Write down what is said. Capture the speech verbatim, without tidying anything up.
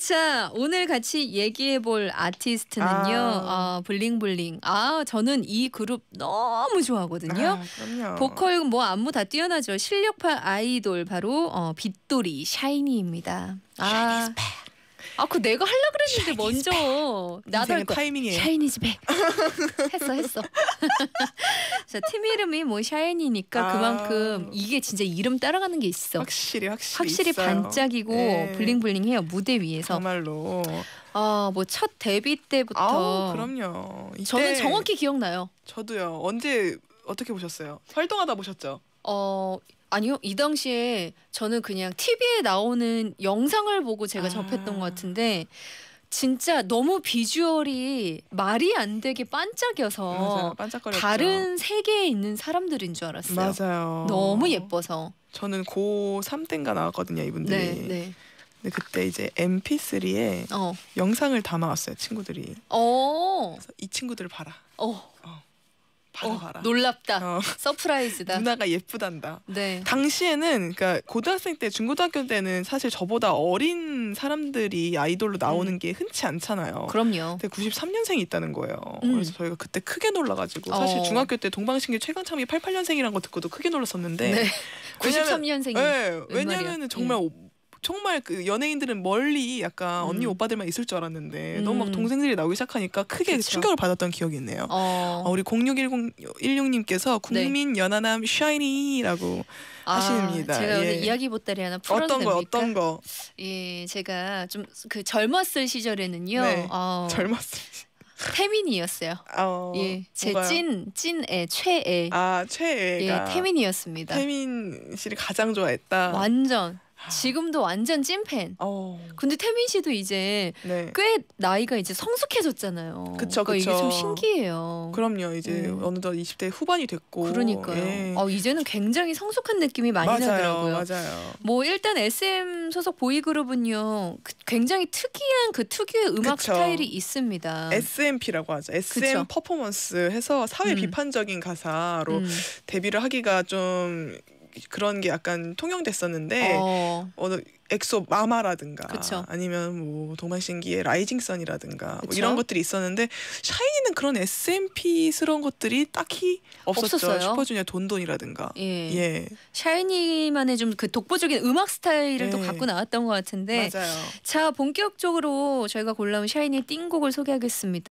자, 오늘 같이 얘기해볼 아티스트는요. 아. 어, 블링블링. 아, 저는 이 그룹 너무 좋아하거든요. 아, 그럼요. 보컬 뭐 안무 다 뛰어나죠. 실력파 아이돌 바로 어, 빗돌이 샤이니입니다. 아, 아, 그 내가 하려 그랬는데 먼저 나도 할 인생은 거야. 타이밍이에요. 샤이니즈 백. 했어 했어. 자, 팀 이름이 뭐 샤이니니까 아. 그만큼 이게 진짜 이름 따라가는 게 있어. 확실히 확실히 확실히 있어요. 반짝이고 네. 블링블링해요. 무대 위에서. 정말로. 아, 뭐 첫 데뷔 때부터. 아우, 그럼요. 이때 저는 정확히 기억나요. 저도요. 언제 어떻게 보셨어요? 활동하다 보셨죠? 어, 아니요. 이 당시에 저는 그냥 티비에 나오는 영상을 보고 제가 아. 접했던 것 같은데 진짜 너무 비주얼이 말이 안 되게 반짝여서 맞아요. 반짝거렸죠. 다른 세계에 있는 사람들인 줄 알았어요. 맞아요. 너무 예뻐서. 저는 고삼 때인가 나왔거든요, 이분들이. 네, 네. 근데 그때 이제 엠피쓰리에 어. 영상을 담아왔어요, 친구들이. 어. 그래서 이 친구들을 봐라. 어. 봐라 어, 봐라. 놀랍다. 어. 서프라이즈다. 누나가 예쁘단다. 네. 당시에는 그러니까 고등학생 때, 중고등학교 때는 사실 저보다 어린 사람들이 아이돌로 나오는 음. 게 흔치 않잖아요. 그럼요. 근데 구십삼 년생이 있다는 거예요. 음. 그래서 저희가 그때 크게 놀라가지고 사실 어. 중학교 때 동방신기 최강창이 팔십팔 년생이란 거 듣고도 크게 놀랐었는데. 네. 왜냐면- 구십삼 년생이. 네, 왜냐면은 정말 오- 정말 그 연예인들은 멀리 약간 언니 음. 오빠들만 있을 줄 알았는데 음. 너무 막 동생들이 나오기 시작하니까 크게 그쵸. 충격을 받았던 기억이 있네요. 어. 어, 우리 공육일공님께서 네. 국민 연하남 샤이니라고 하십니다. 아, 제가 예. 오늘 이야기 보따리 하나 풀어도 어떤 거 됩니까? 어떤 거 예, 제가 좀 그 젊었을 시절에는요. 네. 어, 젊었을 태민이었어요. 어, 예, 제 뭐가요? 찐 찐애 최애. 아 예, 최애가 태민이었습니다. 태민 씨를 가장 좋아했다. 완전. 지금도 완전 찐팬. 어, 근데 태민 씨도 이제 네. 꽤 나이가 이제 성숙해졌잖아요. 그쵸, 그러니까 이게 그쵸. 좀 신기해요. 그럼요. 이제 음. 어느덧 이십 대 후반이 됐고. 그러니까요. 예. 어, 이제는 굉장히 성숙한 느낌이 많이 맞아요, 나더라고요. 맞아요. 뭐 일단 에스엠 소속 보이그룹은요 그 굉장히 특이한 그 특유의 음악 그쵸. 스타일이 있습니다. 에스엠피라고 하죠. 에스엠 그쵸. 퍼포먼스 해서 사회 음. 비판적인 가사로 음. 데뷔를 하기가 좀 그런 게 약간 통용됐었는데 어, 어느 엑소 마마라든가 그쵸. 아니면 뭐 동방신기의 라이징 선이라든가 뭐 그쵸. 이런 것들이 있었는데 샤이니는 그런 에스엠피스러운 것들이 딱히 없었죠. 없었어요. 슈퍼주니어 돈돈이라든가. 예. 예, 샤이니만의 좀 그 독보적인 음악 스타일을 또 예. 갖고 나왔던 것 같은데 맞아요. 자 본격적으로 저희가 골라온 샤이니의 띵곡을 소개하겠습니다.